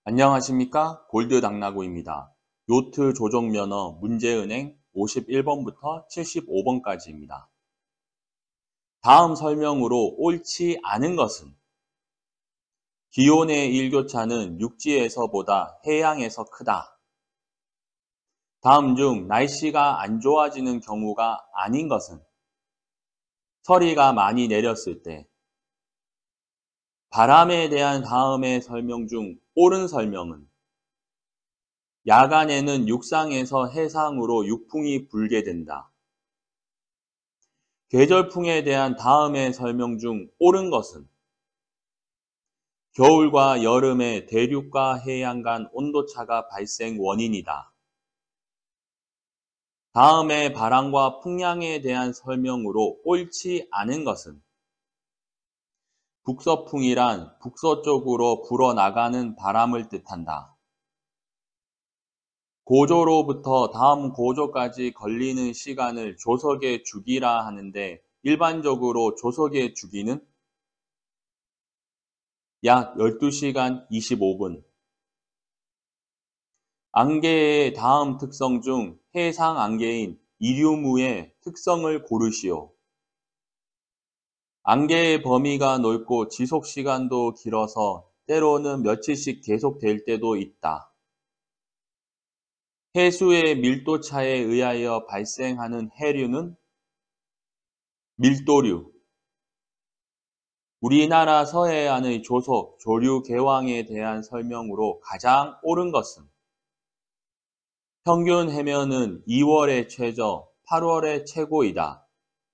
안녕하십니까? 골드당나귀입니다. 요트 조종면허 문제은행 51번부터 75번까지입니다. 다음 설명으로 옳지 않은 것은 기온의 일교차는 육지에서보다 해양에서 크다. 다음 중 날씨가 안 좋아지는 경우가 아닌 것은 서리가 많이 내렸을 때. 바람에 대한 다음의 설명 중 옳은 설명은 야간에는 육상에서 해상으로 육풍이 불게 된다. 계절풍에 대한 다음의 설명 중 옳은 것은 겨울과 여름에 대륙과 해양 간 온도차가 발생 원인이다. 다음의 바람과 풍량에 대한 설명으로 옳지 않은 것은 북서풍이란 북서쪽으로 불어나가는 바람을 뜻한다. 고조로부터 다음 고조까지 걸리는 시간을 조석의 주기라 하는데 일반적으로 조석의 주기는 약 12시간 25분. 안개의 다음 특성 중 해상 안개인 이류무의 특성을 고르시오. 안개의 범위가 넓고 지속 시간도 길어서 때로는 며칠씩 계속될 때도 있다. 해수의 밀도 차에 의하여 발생하는 해류는 밀도류. 우리나라 서해안의 조속, 조류 개왕에 대한 설명으로 가장 옳은 것은 평균 해면은 2월에 최저, 8월에 최고이다.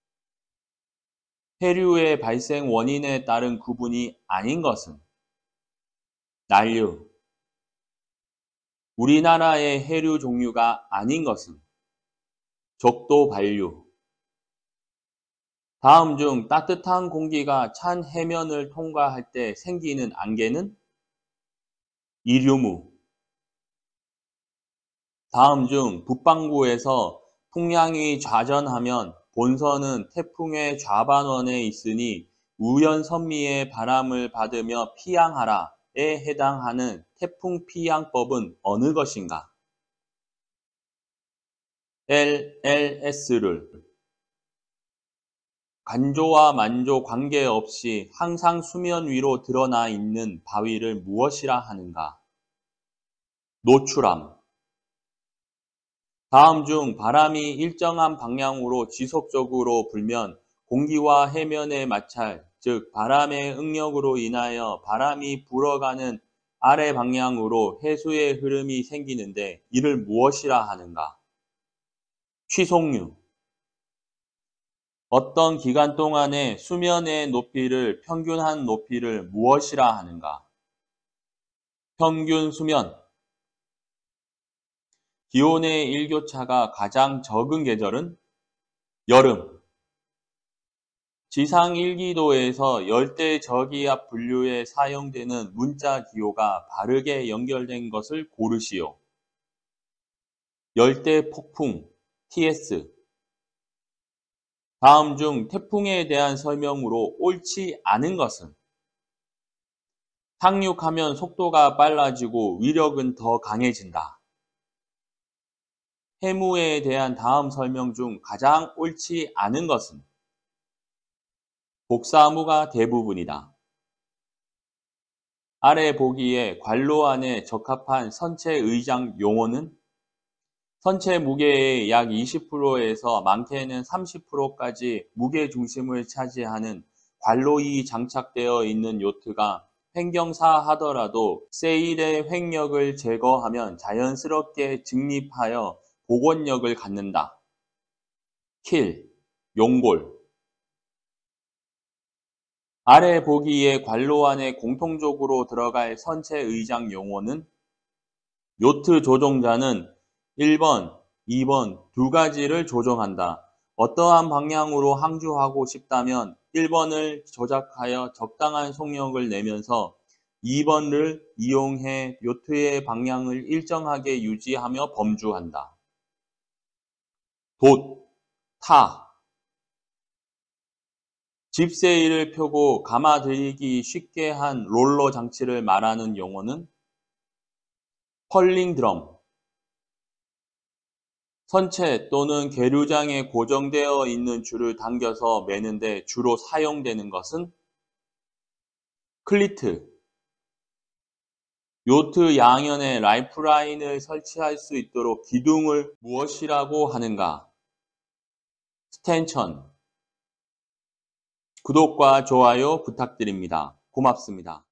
해류의 발생 원인에 따른 구분이 아닌 것은 난류. 우리나라의 해류 종류가 아닌 것은 적도 반류. 다음 중 따뜻한 공기가 찬 해면을 통과할 때 생기는 안개는 이류무. 다음 중 북반구에서 풍량이 좌전하면 본선은 태풍의 좌반원에 있으니 우연선미의 바람을 받으며 피양하라에 해당하는 태풍 피양법은 어느 것인가? LLS를 간조와 만조 관계없이 항상 수면 위로 드러나 있는 바위를 무엇이라 하는가? 노출함. 다음 중 바람이 일정한 방향으로 지속적으로 불면 공기와 해면의 마찰, 즉 바람의 응력으로 인하여 바람이 불어가는 아래 방향으로 해수의 흐름이 생기는데 이를 무엇이라 하는가? 취속류. 어떤 기간 동안의 수면의 높이를 평균한 높이를 무엇이라 하는가? 평균 수면. 기온의 일교차가 가장 적은 계절은 여름. 지상 1기도에서 열대 저기압 분류에 사용되는 문자 기호가 바르게 연결된 것을 고르시오. 열대 폭풍, TS. 다음 중 태풍에 대한 설명으로 옳지 않은 것은 상륙하면 속도가 빨라지고 위력은 더 강해진다. 해무에 대한 다음 설명 중 가장 옳지 않은 것은 복사무가 대부분이다. 아래 보기에 관로 안에 적합한 선체 의장 용어는 선체 무게의 약 20%에서 많게는 30%까지 무게 중심을 차지하는 관로이 장착되어 있는 요트가 횡경사 하더라도 세일의 횡력을 제거하면 자연스럽게 직립하여 복원력을 갖는다. 킬, 용골. 아래 보기에 관로 안에 공통적으로 들어갈 선체 의장 용어는 요트 조종자는 1번, 2번 두 가지를 조종한다. 어떠한 방향으로 항주하고 싶다면 1번을 조작하여 적당한 속력을 내면서 2번을 이용해 요트의 방향을 일정하게 유지하며 범주한다. 돛, 타. 집세일을 펴고 감아들이기 쉽게 한 롤러 장치를 말하는 용어는 펄링 드럼. 선체 또는 계류장에 고정되어 있는 줄을 당겨서 매는데 주로 사용되는 것은 클리트. 요트 양연에 라이프라인을 설치할 수 있도록 기둥을 무엇이라고 하는가? 스텐천. 구독과 좋아요 부탁드립니다. 고맙습니다.